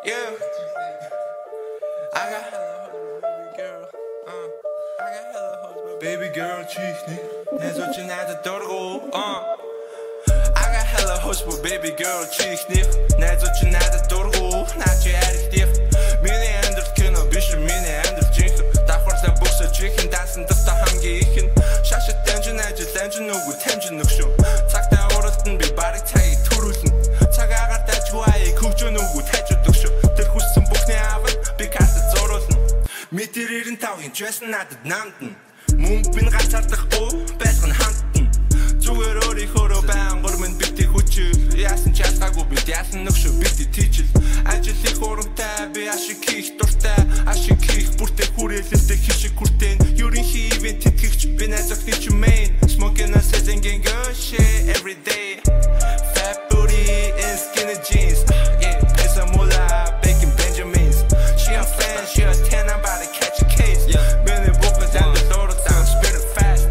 Yeah. I got hella hoes, baby girl. I got hella hoes, baby girl. Cheesy. That's what you need to do. I got hella hoes, baby girl. Cheesy. That's what you need to do. Not your addict. Mini under kino, bish mini under jink. Давхарлаа бүсэ чихэн даасан дата хамгийн ихэн. Шашид дамжин ажил дамжин нүгүү тамжин нүгшүн. Цагтаа уралдан би барыг цагийг төрүүлнэ. Цагаагаар дажгүй хөгжөө нүгүү тажид өгшөө. Тэр хүссэн бүхний аван би картад зуруулна. Метр 95-ын чэсэн надад намдна. Мөнгө бин ганцаардахгүй байлган хандна. Зүгээр өөрийнхөө байнгур минь бити хүчил. Яасан ч ялгаагүй бид яасан нүгшөө бити тийчил. Ажил их урамтай би ашиг хийх дуртай. Ашиг хийх бүртээ хүрээлэлтэй хишиг хүртэн. Ерөнхий ивент тэтгэгч би найзахны чи main. Smoking and selling good shit every day. Fatbooty and skinny jeans. Yeah, pesa mula, bacon Benjamins. She a fan, she a 10, I'm about to catch a case. Many bookers down the door down, spinning fast.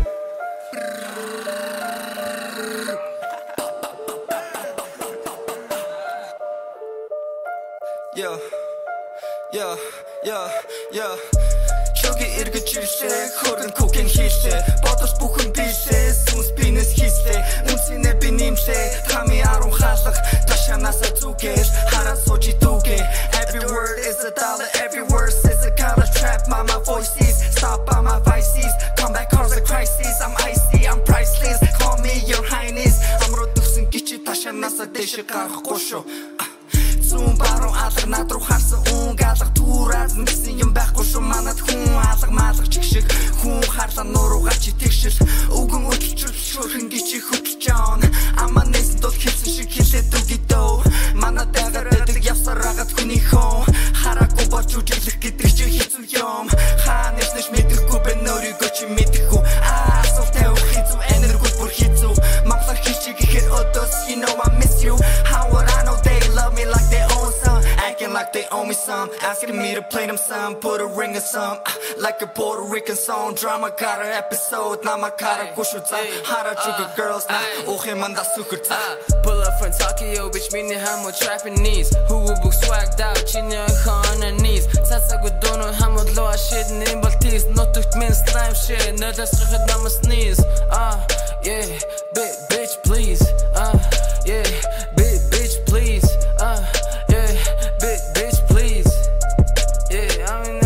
Yeah. Чоги эргэж ирсээ, хөрөн кокен хийсээ. Бодож бүхэн бийсээ, сүнс бинес хийсээ. Үнсинэ би нэмсээ, тами 10 хаалах. Ташанасаа зүгээс, хараа сууж идүүгээ. Every word is a dollar, every verse is a color trap. My voice is, stop by my vices. Come back cause a crisis, I'm icy, I'm priceless. Call me your highness. Амруу төгсөн гिचи ташанасаа дэше гарахгүй шүү. Зүүн баруун алга над руу харсан үнг алга туураад нэгсэн юм байхгүй шүү манад хүн алга малга чигшиг хүн харлаа нуруугаа чи тэгшил үгэн өдөлчл шөрхөн гिचи хөтлчон амаа нэсэн дол хэлсэн шиг хэлээд үгидөө манад дагаад явсараагаад хүний хон хараагүй болж үжиглэх гэдэг чи хэцүү юм хаа нэш мэдэхгүй бэ нөрийгөө чи мэдэхгүй асуулт тавих хэцүү энерггүй бүр хэцүү Монгол хичиг ихээр өдөөс you know I miss you how would I know they love me like they own some acting like they owe me some asking me to play them some put a ring or some like a Puerto Rican song drama got an episode намакара гушуца харачуга girls на охеманда сукурца pull up from Tokyo bitch миний хамуу trapping knees who book swagged out чиний on her knees цацаг өдөнө хамуу лоо shit нэм бол tease нутагт min slime shit нэлээс рахад намас knees yeah bitch please yeah bitch please yeah bitch please yeah I mean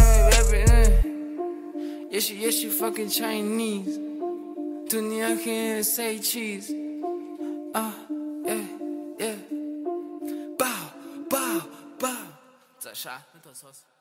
yeah she fucking Chinese Dunia can't say cheese yeah bow 在啥那套sauce